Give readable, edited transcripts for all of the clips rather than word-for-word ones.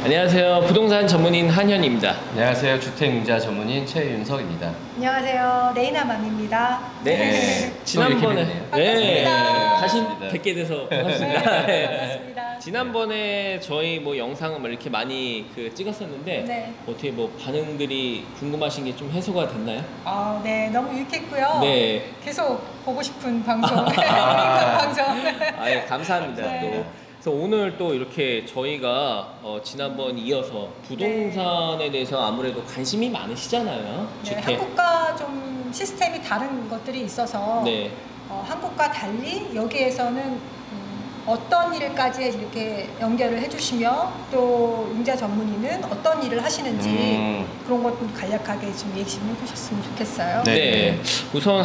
안녕하세요. 부동산 전문인 한현입니다. 안녕하세요. 주택융자 전문인 최윤석입니다. 안녕하세요. 레이나맘입니다. 네. 지난번에 네. 다시 반갑습니다. 뵙게 돼서 반갑습니다. 네, 반갑습니다. 지난번에 저희 뭐 영상을 뭐 이렇게 많이 찍었었는데 네. 어떻게 뭐 반응들이 궁금하신 게 좀 해소가 됐나요? 네, 너무 유익했고요. 네. 계속 보고 싶은 방송, 방송. 아예 감사합니다. 네. 또. 그래서 오늘 또 이렇게 저희가 지난번 이어서 부동산에 대해서 아무래도 관심이 많으시잖아요. 네, 주택. 한국과 좀 시스템이 다른 것들이 있어서 네. 한국과 달리 여기에서는 어떤 일까지 이렇게 연결을 해주시며 또 융자 전문의는 어떤 일을 하시는지 그런 것 간략하게 좀 얘기 좀 해주셨으면 좋겠어요. 네. 우선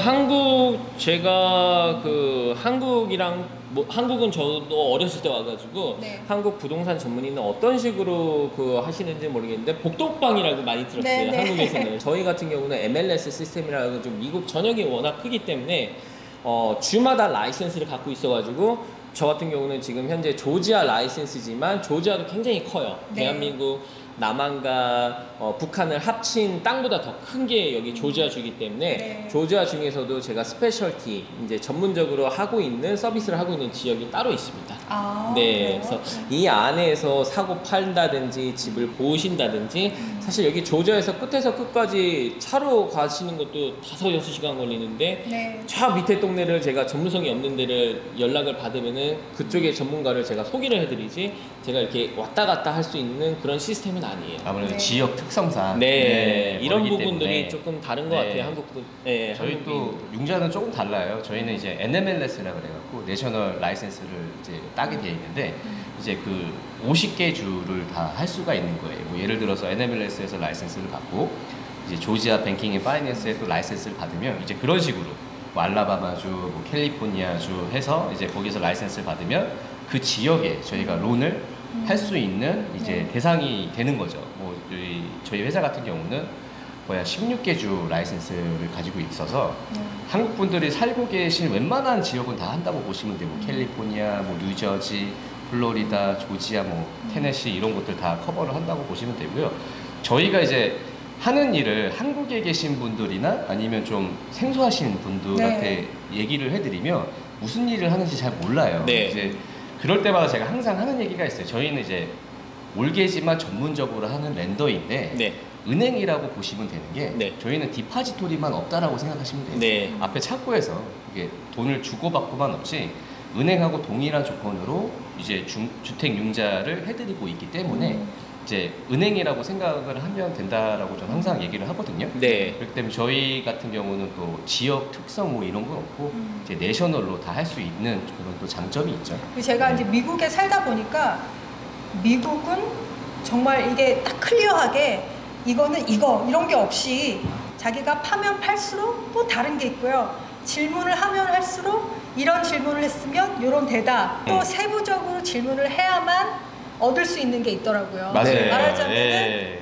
제가 한국이랑 한국은 저도 어렸을 때 와가지고 네. 한국 부동산 전문의는 어떤 식으로 하시는지 모르겠는데 복덕방이라고 많이 들었어요. 네, 네. 한국에서는. 저희 같은 경우는 MLS 시스템이라고 좀 미국 전역이 워낙 크기 때문에 주마다 라이센스를 갖고 있어가지고 저 같은 경우는 지금 현재 조지아 라이센스지만 조지아도 굉장히 커요. 네. 대한민국 남한과 북한을 합친 땅보다 더 큰 게 여기 조지아 주이기 때문에 네. 조지아 중에서도 제가 스페셜티 이제 전문적으로 하고 있는 서비스를 하고 있는 지역이 따로 있습니다. 네, 그래요? 그래서 이 안에서 사고 판다든지 집을 보신다든지 사실 여기 조지아에서 끝에서 끝까지 차로 가시는 것도 5-6시간 걸리는데 네. 저 밑에 동네를 제가 전문성이 없는 데를 연락을 받으면은 그쪽의 전문가를 제가 소개를 해드리지 제가 이렇게 왔다 갔다 할 수 있는 그런 시스템은 아니에요. 아무래도 네. 지역 특성상 이런 멀기 부분들이 때문에. 조금 다른 것 같아요. 한국분. 네, 저희 또 융자는 조금 달라요. 저희는 이제 NMLS라 그래갖고 내셔널 라이센스를 이제 따게 돼 있는데 이제 그 50개 주를 다 할 수가 있는 거예요. 뭐 예를 들어서 NMLS에서 라이센스를 받고 이제 조지아 뱅킹 앤 파이낸스에 또 라이센스를 받으면 이제 그런 식으로 뭐 알라바마주, 뭐 캘리포니아주 해서 이제 거기서 라이센스를 받으면 그 지역에 저희가 론을 할 수 있는 이제 대상이 되는 거죠. 뭐 저희 회사 같은 경우는 거의 16개 주 라이센스를 가지고 있어서 한국 분들이 살고 계신 웬만한 지역은 다 한다고 보시면 돼요. 뭐 캘리포니아, 뭐 뉴저지, 플로리다, 조지아, 뭐 테네시 이런 곳들 다 커버를 한다고 보시면 되고요. 저희가 이제 하는 일을 한국에 계신 분들이나 아니면 좀 생소하신 분들한테 얘기를 해드리면 무슨 일을 하는지 잘 몰라요. 네. 이제 그럴 때마다 제가 항상 하는 얘기가 있어요. 저희는 이제 몰개지만 전문적으로 하는 렌더인데 네. 은행이라고 보시면 되는 게 네. 저희는 디파지토리만 없다라고 생각하시면 돼요. 네. 앞에 창구에서 이게 돈을 주고받고만 없이 은행하고 동일한 조건으로 이제 주택융자를 해드리고 있기 때문에 이제 은행이라고 생각을 하면 된다라고 저는 항상 얘기를 하거든요. 네. 그렇기 때문에 저희 같은 경우는 또 지역 특성 뭐 이런 건 없고 이제 내셔널로 다 할 수 있는 그런 또 장점이 있죠. 제가 이제 미국에 살다 보니까 미국은 정말 이게 딱 클리어하게 이거는 이런 게 없이 자기가 파면 팔수록 또 다른 게 있고요. 질문을 하면 할수록 이런 질문을 했으면 이런 대답 또 세부적으로 질문을 해야만 얻을 수 있는 게 있더라고요. 맞아요. 말하자면은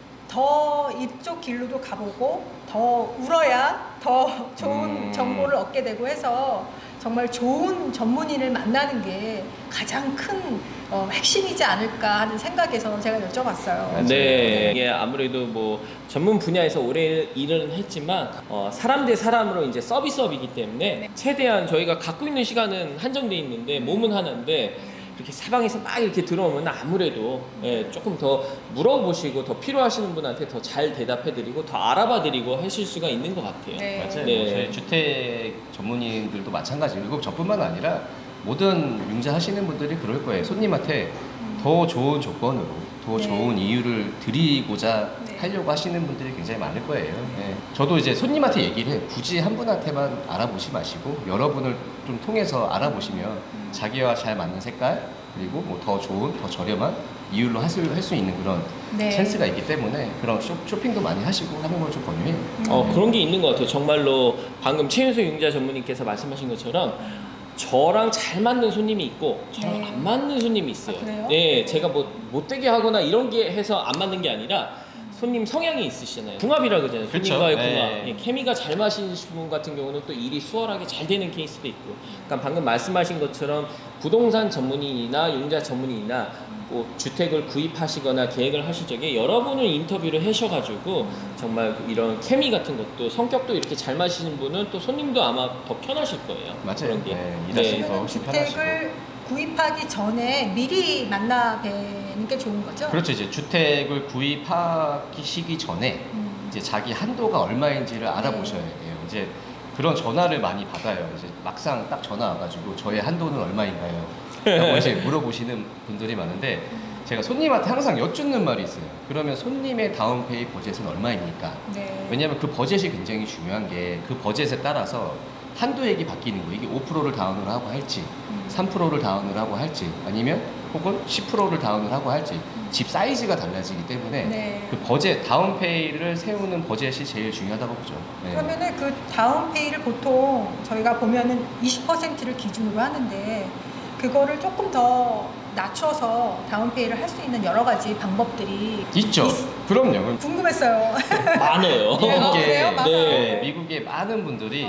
더 이쪽 길로도 가보고 더 울어야 더 좋은 정보를 얻게 되고 해서 정말 좋은 전문인을 만나는 게 가장 큰 핵심이지 않을까 하는 생각에서 제가 여쭤봤어요. 네, 이게 아무래도 뭐 전문 분야에서 오래 일은 했지만 사람 대 사람으로 이제 서비스업이기 때문에 최대한 저희가 갖고 있는 시간은 한정돼 있는데 몸은 하나인데 이렇게 사방에서 막 이렇게 들어오면 아무래도 조금 더 물어보시고 더 필요하시는 분한테 더 잘 대답해드리고 더 알아봐드리고 하실 수가 있는 것 같아요. 네. 맞아요. 네. 저희 주택 전문인들도 마찬가지고 저뿐만 아니라 모든 융자 하시는 분들이 그럴 거예요. 손님한테 더 좋은 조건으로 더 좋은 이유를 드리고자 하려고 하시는 분들이 굉장히 많을 거예요. 저도 이제 손님한테 얘기를 해요. 굳이 한 분한테만 알아보지 마시고 여러분을 좀 통해서 알아보시면 자기와 잘 맞는 색깔 그리고 뭐 더 좋은, 더 저렴한 이율로 할 수 있는 그런 찬스가 있기 때문에 그런 쇼핑도 많이 하시고 하는 걸 좀 권유해요. 그런 게 있는 것 같아요. 정말로 방금 최윤석 융자 전문님께서 말씀하신 것처럼 저랑 잘 맞는 손님이 있고 저랑 안 맞는 손님이 있어요. 그래요? 네, 제가 뭐 못되게 하거나 이런 게 해서 안 맞는 게 아니라 손님 성향이 있으시잖아요. 궁합이라고 그러잖아요. 그쵸? 손님과의 궁합. 네. 예, 케미가 잘 맞으신 분 같은 경우는 또 일이 수월하게 잘 되는 케이스도 있고. 그러니까 방금 말씀하신 것처럼 부동산 전문인이나 융자 전문인이나 꼭 주택을 구입하시거나 계획을 하실 적에 여러분을 인터뷰를 하셔가지고 정말 이런 케미 같은 것도 성격도 이렇게 잘 맞으시는 분은 또 손님도 아마 더 편하실 거예요. 맞아요. 그런 게. 네, 일하시기 더 그러면 훨씬 주택을 편하시고. 구입하기 전에 미리 만나 뵈는 게 좋은 거죠? 그렇죠. 이제 주택을 구입하시기 전에 이제 자기 한도가 얼마인지를 알아보셔야 돼요. 이제 그런 전화를 많이 받아요. 이제 막상 딱 전화 와가지고 저의 한도는 얼마인가요? 라고 이제 물어보시는 분들이 많은데 제가 손님한테 항상 여쭙는 말이 있어요. 그러면 손님의 다운페이 버젯은 얼마입니까? 네. 왜냐하면 그 버젯이 굉장히 중요한 게 그 버젯에 따라서 한도액이 바뀌는 거예요. 이게 5%를 다운을 하고 할지 3%를 다운을 하고 할지 아니면 혹은 10%를 다운을 하고 할지 집 사이즈가 달라지기 때문에 네. 그 버젯, 다운페이를 세우는 버젯이 제일 중요하다고 보죠. 네. 그러면은 그 다운페이를 보통 저희가 보면은 20%를 기준으로 하는데 그거를 조금 더 낮춰서 다운페이를 할 수 있는 여러 가지 방법들이 있죠. 그럼요. 궁금했어요. 많아요. 그래요? 미국에, 많아요? 네, 미국의 많은 분들이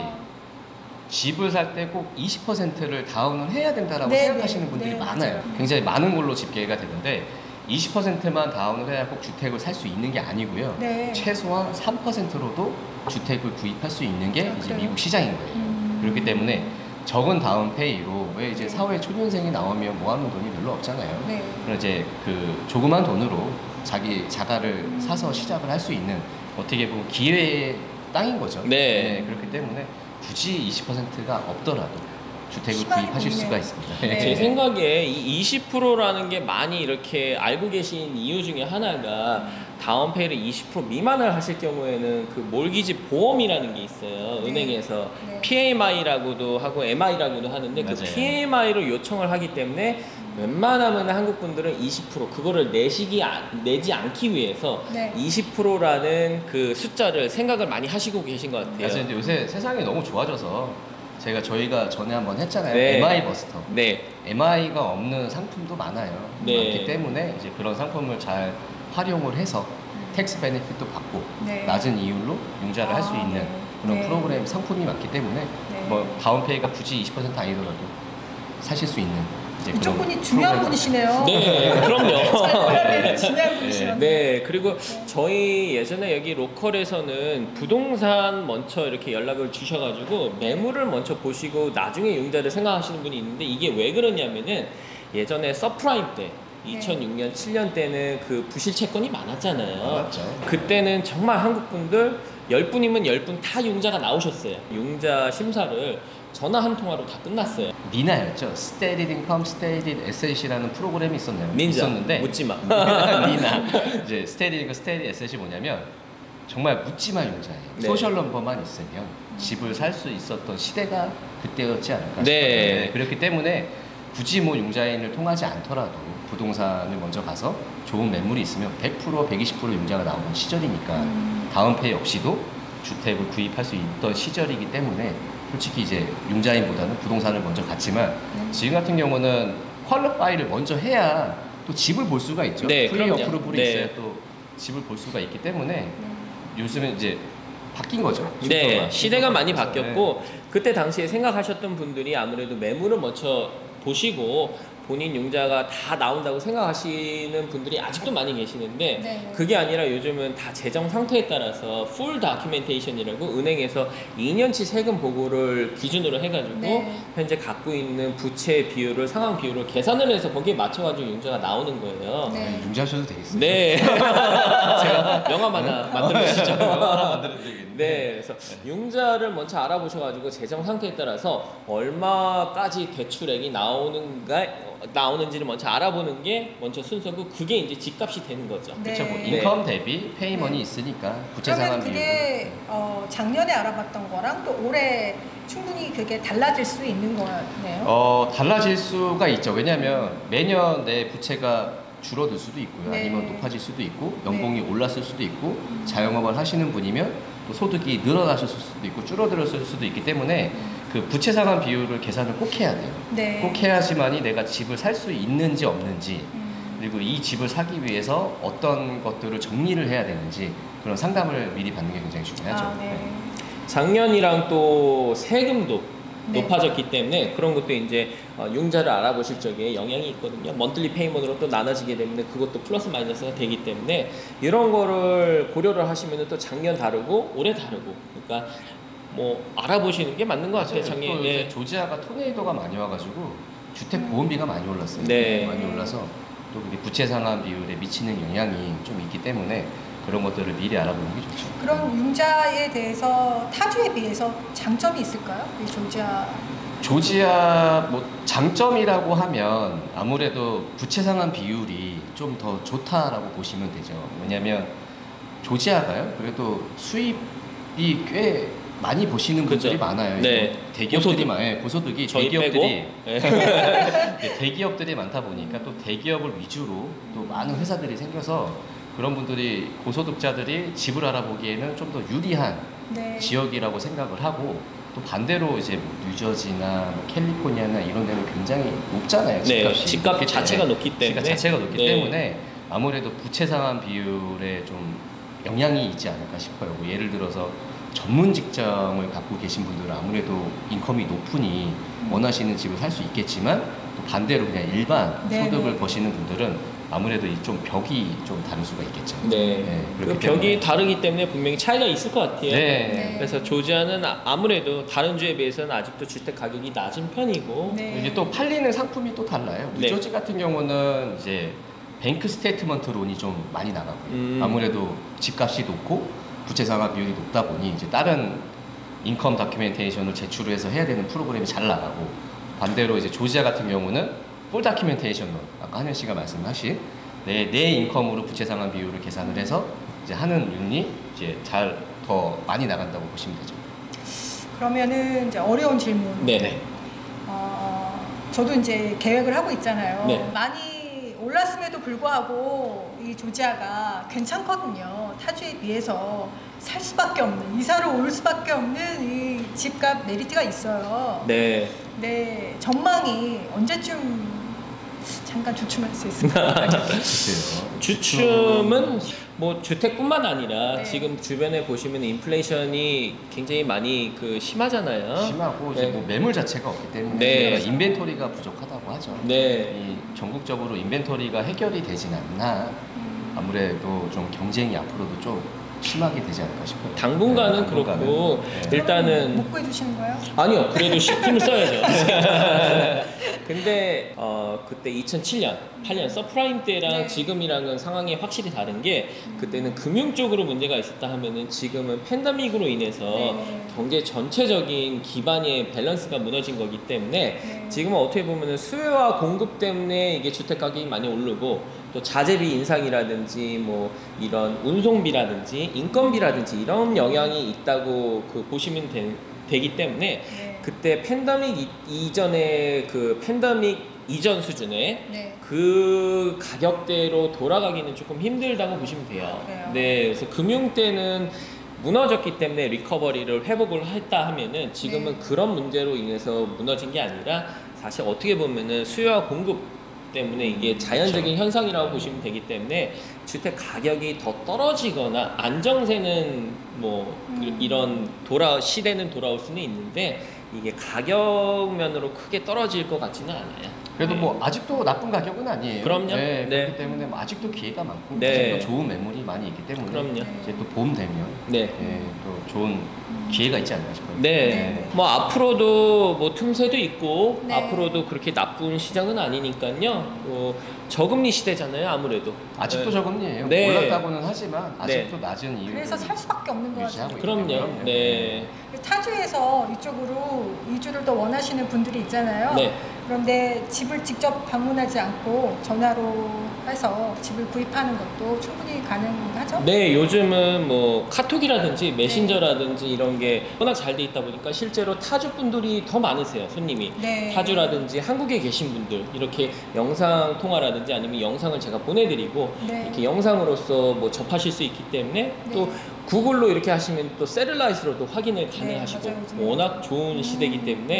집을 살 때 꼭 20%를 다운을 해야 된다라고 네, 생각하시는 네, 분들이 네, 많아요. 맞아요. 굉장히 많은 걸로 집계가 되는데 20%만 다운을 해야 꼭 주택을 살 수 있는 게 아니고요. 네. 최소한 3%로도 주택을 구입할 수 있는 게 이제 그래요? 미국 시장인 거예요. 그렇기 때문에 적은 다운페이로 왜 이제 사회 초년생이 나오면 모아놓은 돈이 별로 없잖아요. 네. 그래서 이제 그 조그만 돈으로 자기 자가를 사서 시작을 할 수 있는 어떻게 보면 기회의 땅인 거죠. 네. 그렇기 때문에 굳이 20%가 없더라도 주택을 희망이 구입하실 보이네요. 수가 있습니다. 네. 제 생각에 이 20%라는 게 많이 이렇게 알고 계신 이유 중에 하나가 다운페이를 20% 미만을 하실 경우에는 그 몰기지 보험이라는 게 있어요. 네. 은행에서 네. PMI라고도 하고 MI라고도 하는데 그 맞아요. PMI로 요청을 하기 때문에 웬만하면 한국 분들은 20% 그거를 내지 않기 위해서 네. 20%라는 그 숫자를 생각을 많이 하시고 계신 것 같아요. 그래서 이제 요새 세상이 너무 좋아져서 저희가 전에 한번 했잖아요. 네. MI 버스터. 네. MI가 없는 상품도 많아요. 네. 많기 때문에 이제 그런 상품을 잘 활용을 해서 텍스 베네핏도 받고 네. 낮은 이율로 융자를 할 수 아, 있는 네. 그런 네. 프로그램 상품이 많기 때문에 네. 뭐 다운페이가 굳이 20% 아니더라도 사실 수 있는 이제 이쪽 그런 분이 중요한 프로그램. 분이시네요. 네, 그럼요. 네. 중요한 분이시네요. 네, 그리고 저희 예전에 여기 로컬에서는 부동산 먼저 이렇게 연락을 주셔가지고 매물을 먼저 보시고 나중에 융자를 생각하시는 분이 있는데 이게 왜 그러냐면은 예전에 서프라임 때 2006년, 7년 때는 그 부실 채권이 많았잖아요. 맞죠. 그때는 정말 한국 분들 10분이면 10분 다 융자가 나오셨어요. 융자 심사를 전화 한 통화로 다 끝났어요. 니나였죠. Stated Income, Stated Asset이라는 프로그램이 있었나요? 닌자, 있었는데 묻지마. 니나 이제 Stated Income, Stated Asset이 뭐냐면 정말 묻지마 융자예요. 네. 소셜 넘버만 있으면 집을 살 수 있었던 시대가 그때였지 않을까 싶어요. 네. 그렇기 때문에 굳이 뭐 융자인을 통하지 않더라도 부동산을 먼저 가서 좋은 매물이 있으면 100%, 120% 융자가 나오는 시절이니까 다운페이 없이도 주택을 구입할 수 있던 시절이기 때문에 솔직히 이제 융자인보다는 부동산을 먼저 갔지만 지금 같은 경우는 퀄리파이를 먼저 해야 또 집을 볼 수가 있죠. 네, 프리 그럼요. 어프로블이 네. 있어야 또 집을 볼 수가 있기 때문에 요즘은 이제 바뀐 거죠. 네, 순서가. 시대가 많이 바뀌어서. 바뀌었고 그때 당시에 생각하셨던 분들이 아무래도 매물을 먼저 보시고 본인 융자가 다 나온다고 생각하시는 분들이 아직도 많이 계시는데 네. 그게 아니라 요즘은 다 재정 상태에 따라서 풀 다큐멘테이션이라고 은행에서 2년치 세금 보고를 기준으로 해가지고 네. 현재 갖고 있는 부채 비율을 상환 비율을 계산을 해서 거기에 맞춰가지고 융자가 나오는 거예요. 네. 네, 융자하셔도 되겠어요. 네. 제가 영화 하나 만들어 주시죠. 만들어도 되겠네. 네, 그래서 융자를 먼저 알아보셔가지고 재정 상태에 따라서 얼마까지 대출액이 나오는지를 먼저 알아보는 게 먼저 순서고 그게 이제 집값이 되는 거죠. 네. 그렇죠. 뭐 네. 인컴 대비 페이먼이 있으니까 부채 상환 그러면 비율. 그게 작년에 알아봤던 거랑 또 올해 충분히 그게 달라질 수 있는 거네요. 달라질 수가 있죠. 왜냐하면 매년 내 부채가 줄어들 수도 있고요. 네. 아니면 높아질 수도 있고 연봉이 올랐을 수도 있고 자영업을 하시는 분이면 또 소득이 늘어나실 수도 있고 줄어들었을 수도 있기 때문에 그 부채 상환 비율을 계산을 꼭 해야 돼요. 네. 꼭 해야지만이 내가 집을 살 수 있는지 없는지 음. 그리고 이 집을 사기 위해서 어떤 것들을 정리를 해야 되는지 그런 상담을 미리 받는 게 굉장히 중요하죠. 아, 네. 작년이랑 또 세금도 네. 높아졌기 때문에 그런 것도 이제 융자를 알아보실 적에 영향이 있거든요. 먼틀리 페이먼으로 또 나눠지게 되면 그것도 플러스 마이너스가 되기 때문에 이런 거를 고려를 하시면 또 작년 다르고 올해 다르고 그러니까 뭐 알아보시는 게 맞는 것 같아요. 또 작년 이제 조지아가 토네이도가 많이 와가지고 주택 보험비가 많이 올랐어요. 네. 많이 올라서 또 그게 부채 상환 비율에 미치는 영향이 좀 있기 때문에 그런 것들을 미리 알아보는 게 좋죠. 그럼 융자에 대해서 타주에 비해서 장점이 있을까요? 이 조지아 뭐 장점이라고 하면 아무래도 부채 상환 비율이 좀 더 좋다라고 보시면 되죠. 왜냐하면 조지아가요. 그래도 수입이 꽤 많이 보시는 분들이 그죠. 많아요. 네. 대기업들이 많아요. 고소득이 저희 대기업들이 빼고. 대기업들이 많다 보니까 또 대기업을 위주로 또 많은 회사들이 생겨서 그런 분들이 고소득자들이 집을 알아보기에는 좀 더 유리한 네. 지역이라고 생각을 하고 또 반대로 이제 뭐 뉴저지나 뭐 캘리포니아나 이런 데는 굉장히 높잖아요. 네, 집값이. 집값 그렇기 자체가 때문에. 높기 때문에. 집값 자체가 높기 네. 때문에 아무래도 부채 상환 비율에 좀 영향이 있지 않을까 싶어요. 뭐 예를 들어서 전문 직장을 갖고 계신 분들은 아무래도 인컴이 높으니 원하시는 집을 살 수 있겠지만 또 반대로 그냥 일반 네, 소득을 네. 버시는 분들은 아무래도 이 좀 벽이 좀 다를 수가 있겠죠. 네. 그 그렇기 벽이 때문에. 다르기 때문에 분명히 차이가 있을 것 같아요. 네. 그래서 조지아는 아무래도 다른 주에 비해서는 아직도 주택 가격이 낮은 편이고 네. 이제 또 팔리는 상품이 또 달라요. 네. 뉴저지 같은 경우는 이제 뱅크 스테이트먼트 론이 좀 많이 나가고요. 아무래도 집값이 높고 부채 상환 비율이 높다 보니 이제 다른 인컴 다큐멘테이션을 제출해서 해야 되는 프로그램이 잘 나가고 반대로 이제 조지아 같은 경우는 풀 다큐멘테이션 론 아까 한현 씨가 말씀하신 내 인컴으로 부채 상환 비율을 계산을 해서 이제 하는 론이 이제 잘 더 많이 나간다고 보시면 되죠. 그러면은 이제 어려운 질문. 네. 저도 이제 계획을 하고 있잖아요. 네. 많이 올랐음에도 불구하고 이 조지아가 괜찮거든요. 타주에 비해서 살 수밖에 없는, 이사를 올 수밖에 없는 이 집값 메리트가 있어요. 네. 네, 전망이 언제쯤 잠깐 주춤할 수 있을까요? 글쎄요. 주춤은 뭐 주택뿐만 아니라 네. 지금 주변에 보시면 인플레이션이 굉장히 많이 심하잖아요. 심하고 이제 네. 뭐 매물 자체가 없기 때문에 네. 우리가 인벤토리가 부족하다고 하죠. 네. 이 전국적으로 인벤토리가 해결이 되진 않나 아무래도 좀 경쟁이 앞으로도 좀 심하게 되지 않을까 싶어요. 당분간은 네, 당분간은. 그렇고 네. 일단은 못 구해주시는 거예요? 아니요, 그래도 힘을 써야죠. 근데 그때 2007년, 8년 서프라임 때랑 네. 지금이랑은 상황이 확실히 다른 게 그때는 금융 쪽으로 문제가 있었다 하면은 지금은 팬데믹으로 인해서 네. 경제 전체적인 기반의 밸런스가 무너진 거기 때문에 네. 지금은 어떻게 보면은 수요와 공급 때문에 이게 주택 가격이 많이 오르고 또 자재비 인상이라든지 뭐 이런 운송비라든지 인건비라든지 이런 영향이 있다고 보시면 되기 때문에 네. 그때 팬데믹 이전에 팬데믹 이전 수준의 네. 그 가격대로 돌아가기는 조금 힘들다고 보시면 돼요. 그래요? 네, 그래서 금융 때는 무너졌기 때문에 리커버리를 회복을 했다 하면은 지금은 네. 그런 문제로 인해서 무너진 게 아니라 사실 어떻게 보면은 수요와 공급 때문에 이게 자연적인 현상이라고 보시면 되기 때문에 주택 가격이 더 떨어지거나 안정세는 이런 시대는 돌아올 수는 있는데 이게 가격면으로 크게 떨어질 것 같지는 않아요. 그래도 네. 뭐 아직도 나쁜 가격은 아니에요. 그럼요. 네, 네. 그렇기 때문에 뭐 아직도 기회가 많고 네. 아직도 좋은 매물이 많이 있기 때문에 그럼요. 이제 또 봄 되면 네. 또 좋은 기회가 있지 않나 싶어요. 네. 네. 뭐 앞으로도 뭐 틈새도 있고 네. 앞으로도 그렇게 나쁜 시장은 아니니까요. 저금리 시대잖아요, 아무래도. 아직도 네. 저금리예요. 네. 올랐다고는 하지만 아직도 낮은 이유. 그래서 살 수밖에 없는 거 유지하고 같아요. 있기 그럼요. 때문에. 네. 타주에서 이쪽으로 이주를 더 원하시는 분들이 있잖아요. 네. 그런데 집을 직접 방문하지 않고 전화로 해서 집을 구입하는 것도 충분히 가능하죠? 네, 요즘은 뭐 카톡이라든지 메신저라든지 이런 게 워낙 잘 돼 있다 보니까 실제로 타주 분들이 더 많으세요, 손님이. 네. 타주라든지 한국에 계신 분들 이렇게 영상 통화라든지 아니면 영상을 제가 보내드리고 네. 이렇게 영상으로서 뭐 접하실 수 있기 때문에 또 구글로 이렇게 하시면 또 셀룰라이트로도 확인을 가능하시고 네, 맞아요. 워낙 좋은 시대이기 때문에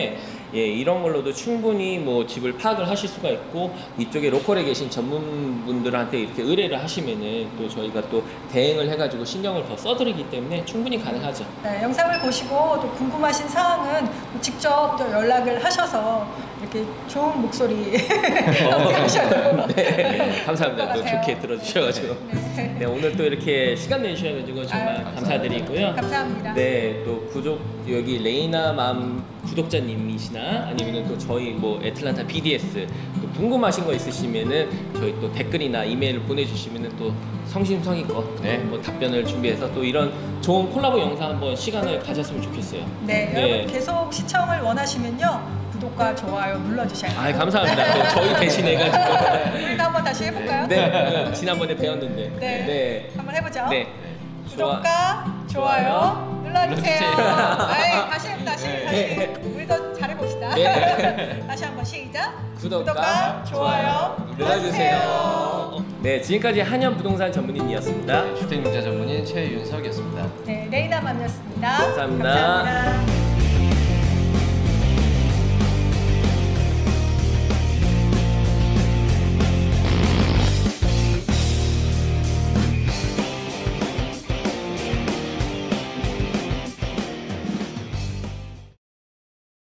예, 이런 걸로도 충분히 뭐 집을 파악을 하실 수가 있고 이쪽에 로컬에 계신 전문분들한테 이렇게 의뢰를 하시면은 또 저희가 또 대행을 해가지고 신경을 더 써드리기 때문에 충분히 가능하죠. 네, 영상을 보시고 또 궁금하신 사항은 또 직접 또 연락을 하셔서 이렇게 좋은 목소리 함께 하셔도 네, 감사합니다. 또 같아요. 좋게 들어주셔가지고. 네. 네, 오늘 또 이렇게 시간 내주셔가지고 정말 아유, 감사드리고요. 감사합니다. 네, 또 여기 레이나맘 구독자님이시나 아니면은 또 저희 뭐 애틀란타 BDS 또 궁금하신 거 있으시면은 저희 또 댓글이나 이메일을 보내주시면은 또 성심성의껏 네. 뭐 답변을 준비해서 또 이런 좋은 콜라보 영상 한번 시간을 가졌으면 좋겠어요. 네, 네. 여러분 계속 시청을 원하시면요 구독과 좋아요 눌러주셔야 돼요. 아, 감사합니다. 또 저희 대신해가지고. 우리도 한번 다시 해볼까요? 네, 지난번에 배웠는데. 네. 네. 한번 해보죠. 네. 구독과 좋아요 눌러주세요. 아이, 다시. 네. 우리도 잘해봅시다. 네. 다시 한번 시작. 구독과 좋아요 눌러주세요. 네, 지금까지 한현 부동산 전문인이었습니다. 주택융자 전문인 최윤석이었습니다. 네, 레이나맘이었습니다. 감사합니다. 감사합니다.